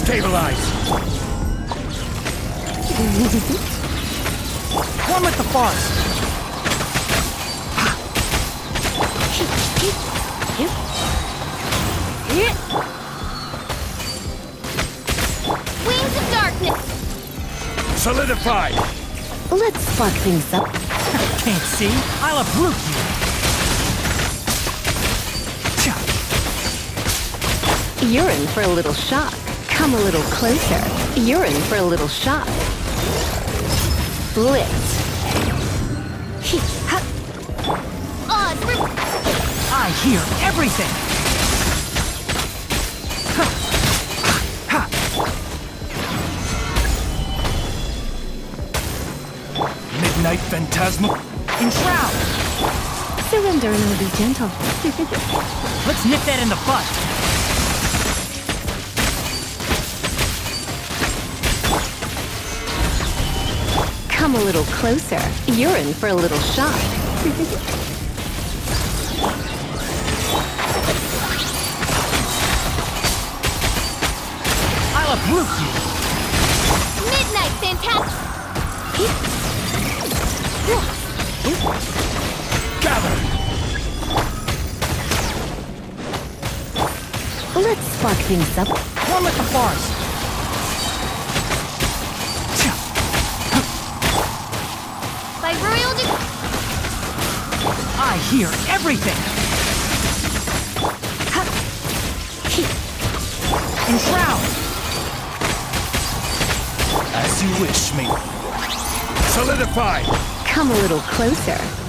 Stabilize! One with the farce! Wings of darkness! Solidified! Let's spark things up. Can't see? I'll uproot you! You're in for a little shock. Come a little closer. You're in for a little shock. Blitz. I hear everything! Midnight Phantasma! Enshroud! Surrender and we'll be gentle. Let's nip that in the bud! Come a little closer. You're in for a little shock. I'll uproot you! Midnight Phantasm! Gather! Let's spark things up. One with the farce! By royal I hear everything! Enshroud! As you wish, mate. Solidify! Come a little closer.